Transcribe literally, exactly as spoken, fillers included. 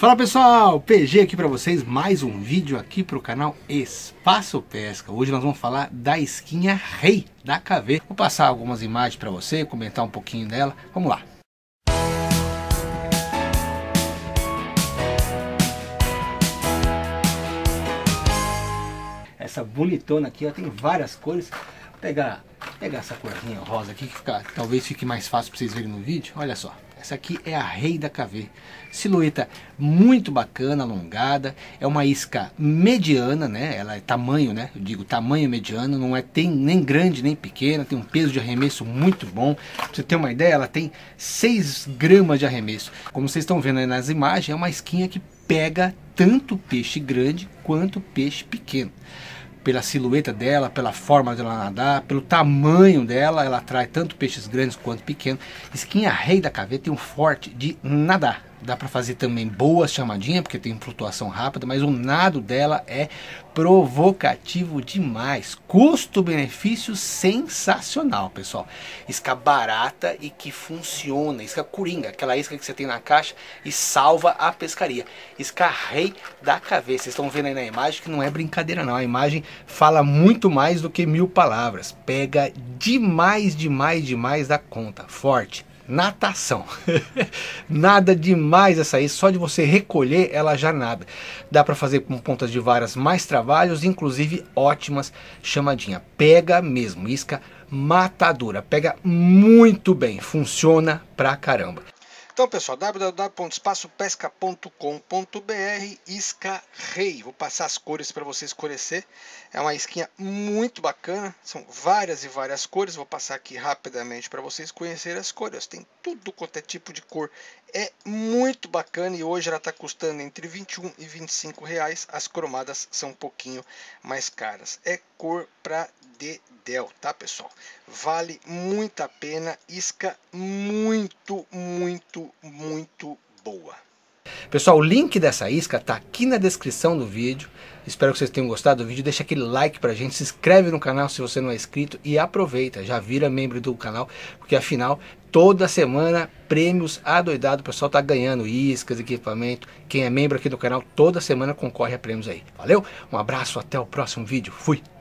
Fala pessoal, P G aqui para vocês, mais um vídeo aqui para o canal Espaço Pesca. Hoje nós vamos falar da isquinha Rei da K V. Vou passar algumas imagens para você, comentar um pouquinho dela. Vamos lá. Essa bonitona aqui, ó, tem várias cores. Vou pegar, pegar essa corzinha rosa aqui que fica, talvez fique mais fácil para vocês verem no vídeo. Olha só. Essa aqui é a Rei da K V, silhueta muito bacana, alongada, é uma isca mediana, né? Ela é tamanho, né? Eu digo tamanho mediano, não é tem nem grande nem pequena, tem um peso de arremesso muito bom. Pra você ter uma ideia, ela tem seis gramas de arremesso. Como vocês estão vendo aí nas imagens, é uma isquinha que pega tanto peixe grande quanto peixe pequeno. Pela silhueta dela, pela forma dela nadar, pelo tamanho dela, ela atrai tanto peixes grandes quanto pequenos. Isquinha Rei da K V tem um forte de nadar. Dá para fazer também boas chamadinhas, porque tem flutuação rápida, mas o nado dela é provocativo demais. Custo-benefício sensacional, pessoal. Isca barata e que funciona. Isca coringa, aquela isca que você tem na caixa e salva a pescaria. Isca Rei da K V. Vocês estão vendo aí na imagem que não é brincadeira não. A imagem fala muito mais do que mil palavras. Pega demais, demais, demais da conta. Forte. Natação. Nada demais essa isca, só de você recolher ela já nada. Dá para fazer com pontas de varas mais trabalhos, inclusive ótimas chamadinhas. Pega mesmo, isca matadora, pega muito bem, funciona pra caramba. Então pessoal, w w w ponto espaço pesca ponto com ponto b r, isca Rei. Vou passar as cores para vocês conhecer. É uma isquinha muito bacana, são várias e várias cores. Vou passar aqui rapidamente para vocês conhecerem as cores. Tem tudo quanto é tipo de cor. É muito bacana e hoje ela está custando entre vinte e um e vinte e cinco reais. As cromadas são um pouquinho mais caras. É cor para dedéu, tá pessoal? Vale muito a pena, isca muito, muito, muito boa. Pessoal, o link dessa isca tá aqui na descrição do vídeo. Espero que vocês tenham gostado do vídeo. Deixa aquele like pra gente, se inscreve no canal se você não é inscrito e aproveita, já vira membro do canal, porque afinal toda semana prêmios adoidado, o pessoal tá ganhando iscas, equipamento. Quem é membro aqui do canal toda semana concorre a prêmios aí. Valeu? Um abraço, até o próximo vídeo. Fui!